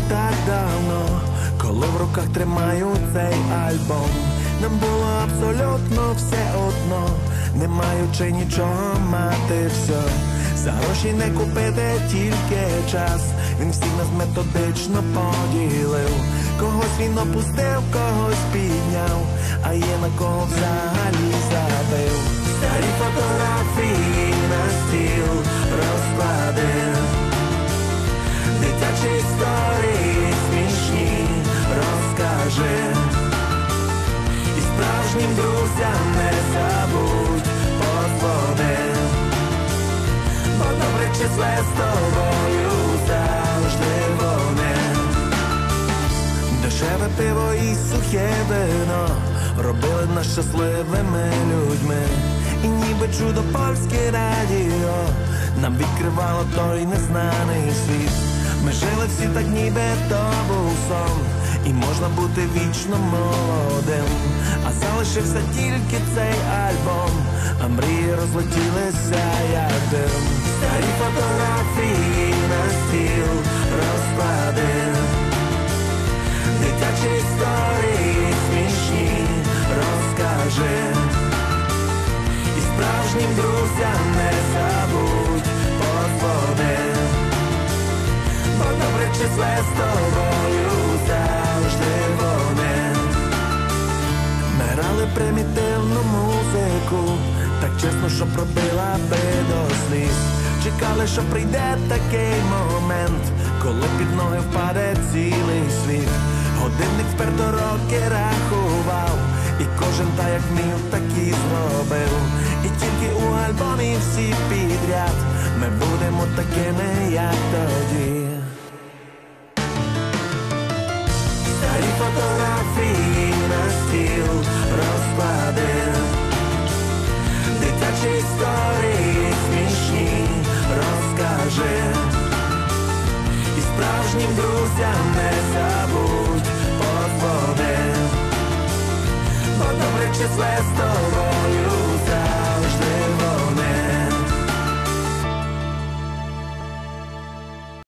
так давно, коли в руках тримаю цей альбом. Нам було абсолютно все одно, не маючи нічого, мати все. За гроші не купити, тільки час. Він всіх нас методично поділив. Когось він опустив, когось підняв, а є на кого взагалі забив. Старі фотографії на стіл розклади, дитячі історії смішні розкажи, і справжнім друзям не забудь подзвони, бо добре числе з тобою завжди вони. Дешеве пиво і сухе вино робили нас щасливими людьми. І ніби чудо польське радіо нам відкривало той незнаний світ. Ми жили всі так, ніби то був сон, і можна бути вічно молодим. А залишився тільки цей альбом, а мрії розлетілися як дим. Старі фотографії на стіл розклади, дитячі історії смішні розкажи, і справжнім друзям не забудь подзвони, бо добре числе з тобою завжди вони. Ми грали примітивну музику, так чесно, що пробила би до сліз. Чекали, що прийде такий момент, коли під ноги впаде цілий світ. Годинник вперто роки рахував, і кожен так як вмів, так і зробив. І тільки у альбомі всі підряд ми будемо такими, як тоді. Старі фотографії на стіл розклади, дитячі історії смішні розкажи, і справжнім друзям не забудь подзвони, бо добре числе з тобою